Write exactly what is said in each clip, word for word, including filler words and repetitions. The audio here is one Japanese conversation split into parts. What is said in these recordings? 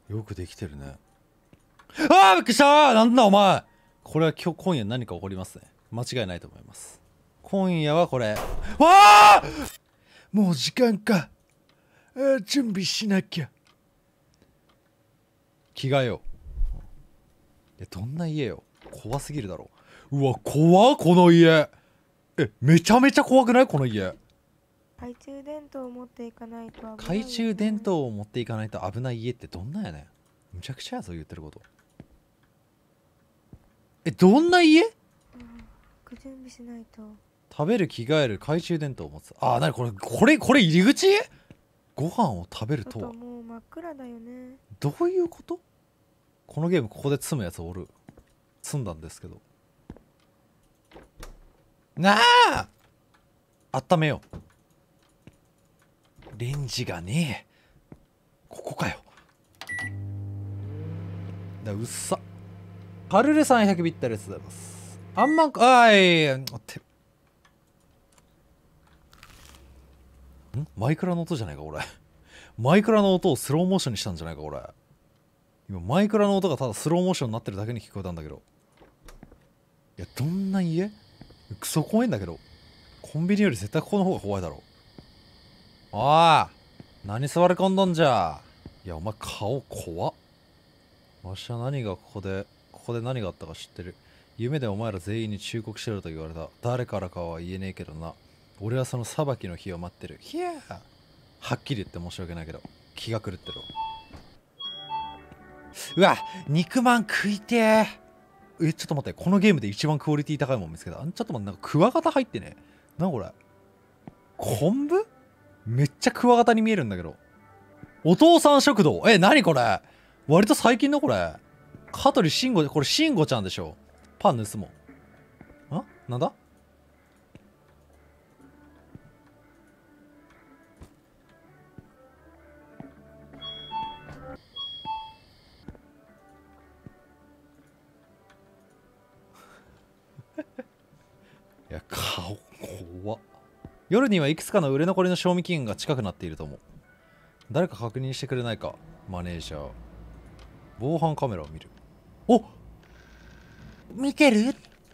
よくできてるね。ああびっくりしたー。なんだお前。これは今日今夜何か起こりますね。間違いないと思います。今夜はこれ。わあもう時間か。あー準備しなきゃ。着替えよう。え、どんな家よ。怖すぎるだろ。うわ、怖っこの家。え、めちゃめちゃ怖くないこの家。 懐中電灯を持っていかないと危ないよね。 懐中電灯を持っていかないと危ない家ってどんなやねん。むちゃくちゃやぞ言ってること。え、どんな家。 うん、準備しないと。 食べる着替える懐中電灯を持つ。あー、なにこれこれこれ入り口。ご飯を食べるとは。 外もう真っ暗だよね。 どういうこと。このゲームここで積むやつおる。積んだんですけど。なあ温めよう。レンジがねえ。ここかよ。だうっさ。カルルさんひゃくビットありがとうございます。あんまんかあいってんマイクラの音じゃないかこれ。マイクラの音をスローモーションにしたんじゃないかこれ。今マイクラの音がただスローモーションになってるだけに聞こえたんだけど。いやどんな家。クソ怖いんだけど。コンビニより絶対ここの方が怖いだろ。ああ何座り込んどんじゃ。いやお前顔怖っ。わしは何がここでここで何があったか知ってる。夢でお前ら全員に忠告しろと言われた。誰からかは言えねえけどな。俺はその裁きの日を待ってる。ひゃーはっきり言って申し訳ないけど気が狂ってる。うわ肉まん食いてー。えちょっと待って、このゲームで一番クオリティ高いもん見つけた。あんちょっと待って、なんかクワガタ入ってね。なこれ昆布。めっちゃクワガタに見えるんだけど。お父さん食堂。え何これ。割と最近のこれ。香取慎吾。これ慎吾ちゃんでしょ。パン盗もう。んなんだ。いや顔怖っ。夜にはいくつかの売れ残りの賞味期限が近くなっていると思う。誰か確認してくれないかマネージャー。防犯カメラを見る。お見てる。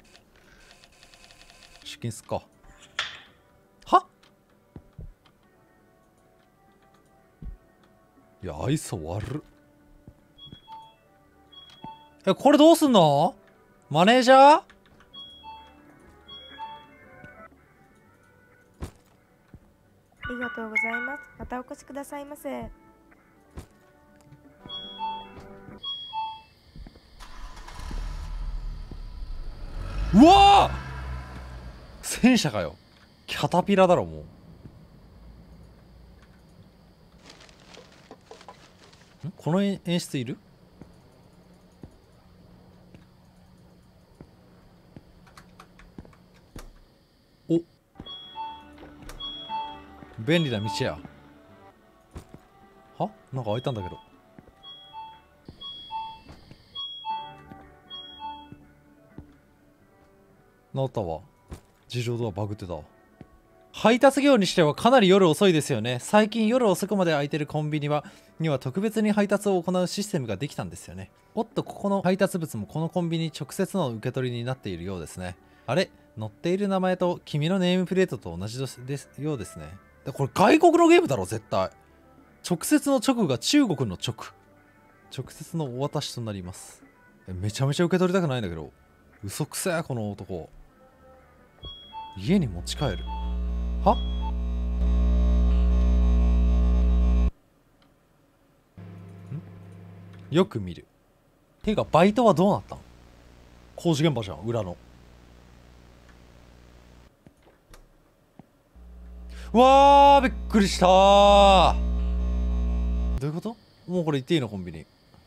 出勤すっか。はいや愛想悪っ。えこれどうすんのマネージャー。 ありがとうございます。またお越しくださいませ。 うわー戦車かよ。キャタピラだろもう。んこの演出いる。お便利な道や。はなんか開いたんだけど。治ったわ。自動ドアバグってた。配達業にしてはかなり夜遅いですよね。最近夜遅くまで開いてるコンビニはには特別に配達を行うシステムができたんですよね。おっとここの配達物もこのコンビニ直接の受け取りになっているようですね。あれ載っている名前と君のネームプレートと同じですようですね。でこれ外国のゲームだろ絶対。直接の直が中国の直。直接のお渡しとなります。えめちゃめちゃ受け取りたくないんだけど。嘘くせえこの男。家に持ち帰る。はんよく見る。ていうかバイトはどうなったん。工事現場じゃん裏の。うわーびっくりしたー。どういうこと。もうこれ言っていいのコンビニ。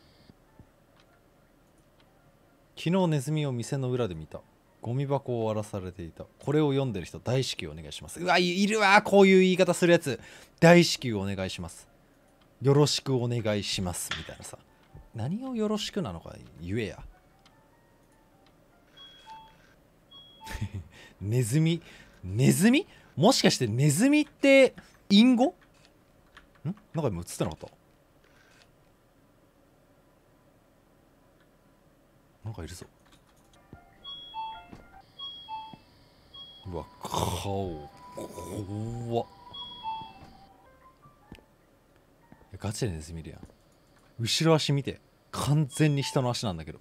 昨日ネズミを店の裏で見た。ゴミ箱を荒らされていた。これを読んでる人大至急お願いします。うわ い, いるわこういう言い方するやつ。大至急お願いします。よろしくお願いしますみたいなさ。何をよろしくなのか言えや。ネズミネズミもしかしてネズミって隠語ん。なんか今映ってなかった。 なんかいるぞ。うわ、顔怖っ。ガチでネズミいるやん。後ろ足見て、完全に人の足なんだけど。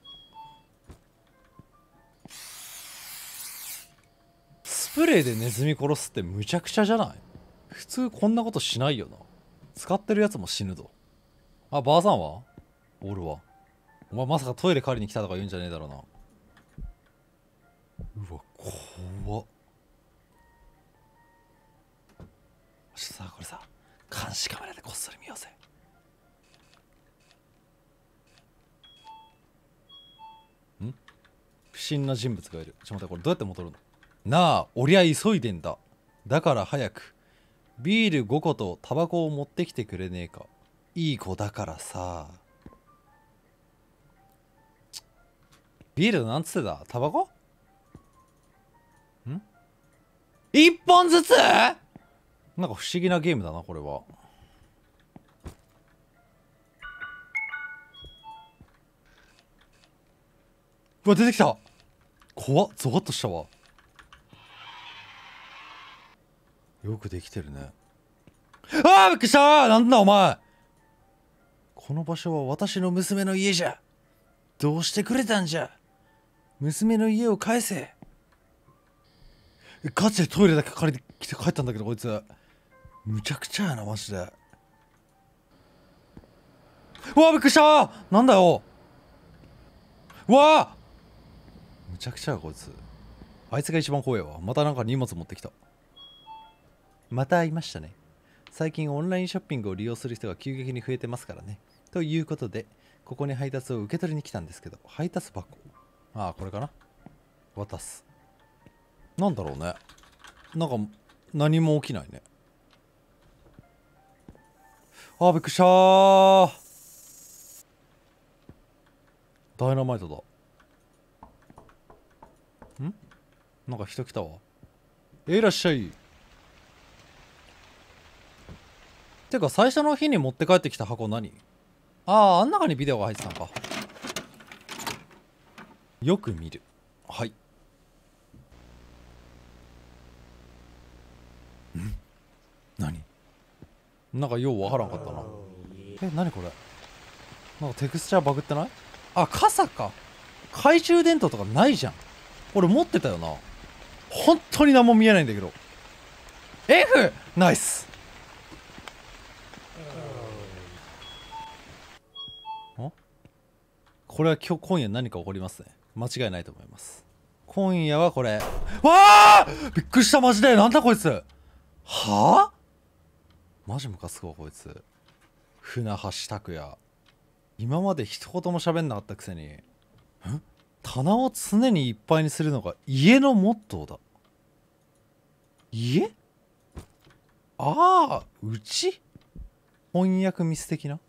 スプレーでネズミ殺すってむちゃくちゃじゃない？普通こんなことしないよな。使ってるやつも死ぬぞ。あ、ばあさんはおるわ。お前まさかトイレ借りに来たとか言うんじゃねえだろうな。うわ、怖っ。ちょっとさ、これさ、監視カメラでこっそり見ようぜ。ん？不審な人物がいる。ちょっと待って、これどうやって戻るの？なあ、おりゃ急いでんだ。だから早く。ビールごことタバコを持ってきてくれねえか。いい子だからさ。ビールなんつってた？タバコ？ん？一本ずつ？なんか不思議なゲームだな、これは。うわ、出てきた。怖っ、ゾワッとしたわ。よくできてるね。ああ、びっくりしたー。なんだお前。この場所は私の娘の家じゃ。どうしてくれたんじゃ。娘の家を返せ。ガチでトイレだけ借りてきて帰ったんだけど、こいつむちゃくちゃやなマジで。うわ、びっくりしたー。なんだよ。うわー、むちゃくちゃやこいつ。あいつが一番怖いわ。またなんか荷物持ってきた。また会いましたね。最近オンラインショッピングを利用する人が急激に増えてますからね。ということで、ここに配達を受け取りに来たんですけど、配達箱。ああ、これかな。渡す。なんだろうね。なんか、何も起きないね。ああ、びっくりしたー。ダイナマイトだ。ん？なんか人来たわ。えいらっしゃい。てか最初の日に持って帰ってきた箱何？ああ、あん中にビデオが入ってたのか。よく見る。はい。ん？何？なんかようわからんかったな。え、何これ？なんかテクスチャーバグってない？あ、傘か。懐中電灯とかないじゃん。俺持ってたよな。本当に何も見えないんだけど。F！ ナイス。ん？これは今日今夜何か起こりますね。間違いないと思います。今夜はこれ。わあ！びっくりしたマジで。なんだこいつ。はあ？マジムカつくわこいつ。船橋拓也。今まで一言も喋んなかったくせに。ん？棚を常にいっぱいにするのが家のモットーだ。家？ああ、うち？翻訳ミス的な。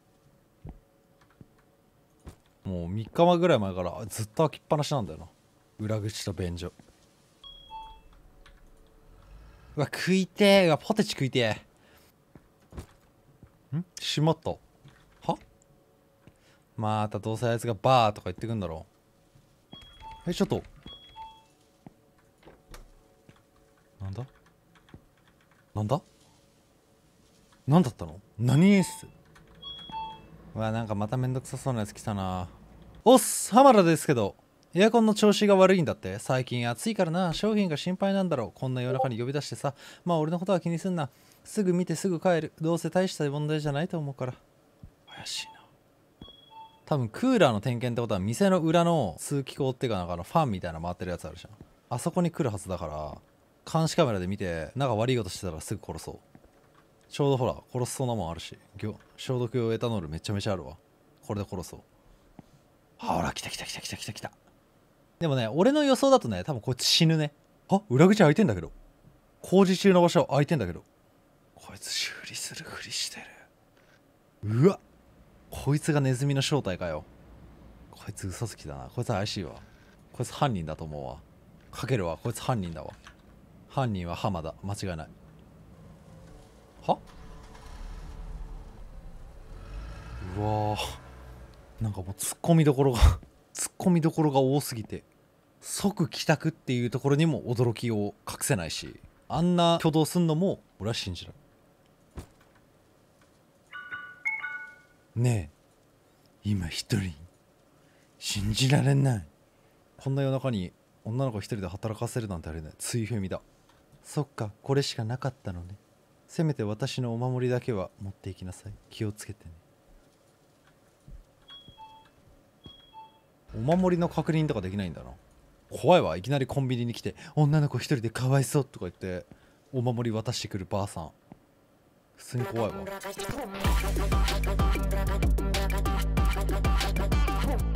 もうみっかまえぐらい前からずっと開きっぱなしなんだよな。裏口と便所。うわ、食いてー。うわ、ポテチ食いてー。ん？しまった。は？またどうせあいつがバーとか言ってくんだろう。え、ちょっと。なんだなんだなんだったの？何演出？うわ、なんかまためんどくさそうなやつ来たな。おっす、浜田ですけど、エアコンの調子が悪いんだって。最近暑いからな。商品が心配なんだろう。こんな夜中に呼び出してさ。まあ俺のことは気にすんな。すぐ見てすぐ帰る。どうせ大した問題じゃないと思うから。怪しいな。多分クーラーの点検ってことは店の裏の通気口っていうかなんかあのファンみたいな回ってるやつあるじゃん。あそこに来るはずだから監視カメラで見てなんか悪いことしてたらすぐ殺そう。ちょうどほら殺すそうなもんあるし、消毒用エタノールめちゃめちゃあるわ。これで殺そう。あ、ほら来た来た来た来た来た来た。でもね、俺の予想だとね、多分こいつ死ぬね。あ、裏口開いてんだけど。工事中の場所開いてんだけど。こいつ修理するふりしてる。うわ、こいつがネズミの正体かよ。こいつ嘘つきだな。こいつ怪しいわ。こいつ犯人だと思うわ。かけるわ。こいつ犯人だわ。犯人は浜田。間違いない。は？うわー、なんかもうツッコミどころがツッコミどころが多すぎて、即帰宅っていうところにも驚きを隠せないし、あんな挙動すんのも俺は信じられん。ねえ、今一人信じられない。こんな夜中に女の子一人で働かせるなんてあれね、ついふみだ。そっか、これしかなかったのね。せめて私のお守りだけは持っていきなさい。気をつけてね。お守りの確認とかできないんだな。怖いわ。いきなりコンビニに来て女の子一人でかわいそうとか言ってお守り渡してくるばあさん、普通に怖いわ。